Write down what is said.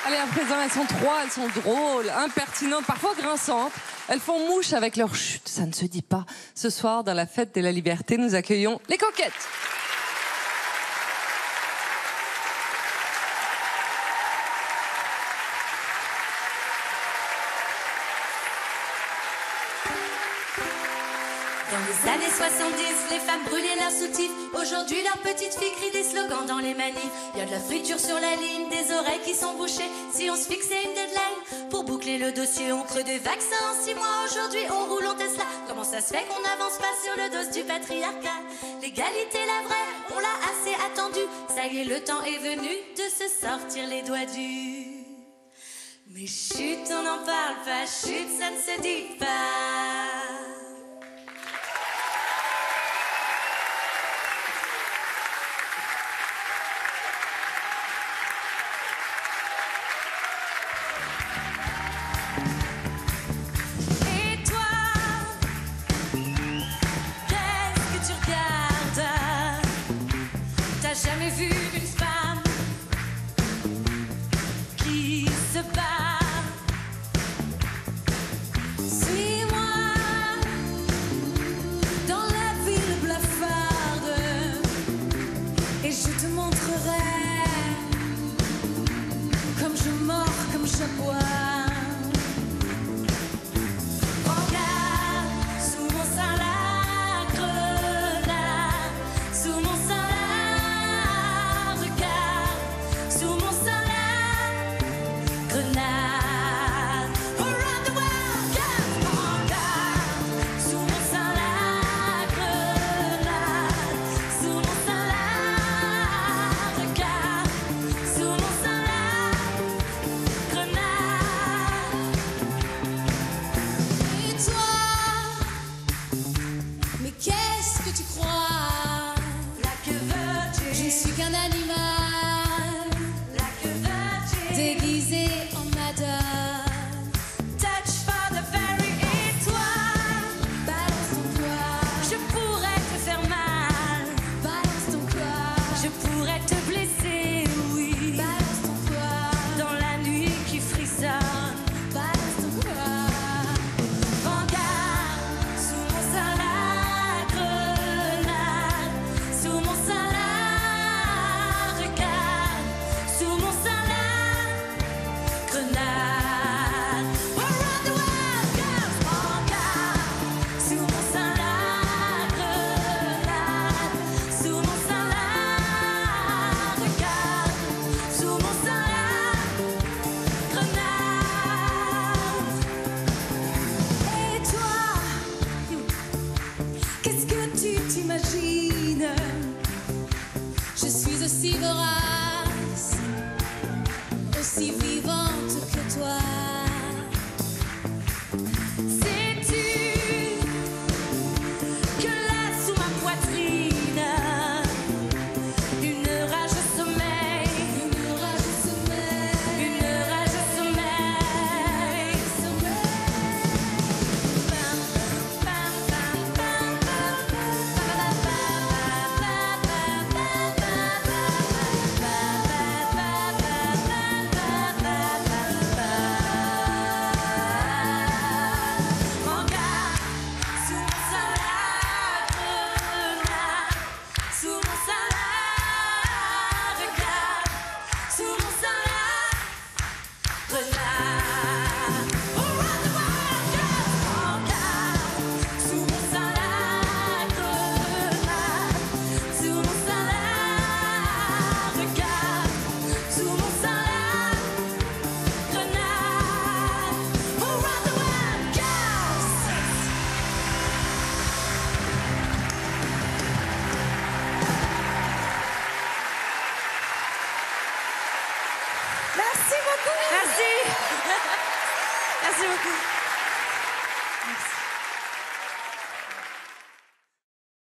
Allez, à présent, elles sont trois, elles sont drôles, impertinentes, parfois grinçantes. Elles font mouche avec leur chute, ça ne se dit pas. Ce soir, dans la fête de la liberté, nous accueillons les coquettes. Dans les années 70, les femmes brûlaient leurs soutifs. Aujourd'hui, leurs petites filles crient des slogans dans les manifs. Y a de la friture sur la ligne, des oreilles qui sont bouchées. Si on se fixait une deadline pour boucler le dossier, on crée des vaccins en 6 mois. Aujourd'hui, on roule en Tesla. Comment ça se fait qu'on n'avance pas sur le dos du patriarcat? L'égalité, la vraie, on l'a assez attendu. Ça y est, le temps est venu de se sortir les doigts du... Mais chut, on n'en parle pas, chut, ça ne se dit pas. Jamais vu une femme qui se bat. Suis-moi dans la ville blafarde et je te montrerai comme je mords, comme je bois. Déguisé en madame, touch for the very. Et toi, balance ton poids. Je pourrais te faire mal. Balance ton poids. Je pourrais te blesser, oui. Balance ton poids. Dans la nuit qui frissonne. Balance ton poids. Regarde sous mon sein la grenade. Sous mon sein la regarde. Sous mon sein la grenade. Around the world, girls, regarde. Sous mon sein la grenade. Sous mon sein la regarde. Sous mon sein la grenade. Et toi, qu'est-ce que tu t'imagines? Je suis aussi vorace, aussi vivante que toi. Sais-tu que là sous ma poitrine, une rage sommeille, une rage sommeille, une rage sommeille, Bam, bam, bam, bam, bam, Merci beaucoup. Merci. Merci beaucoup.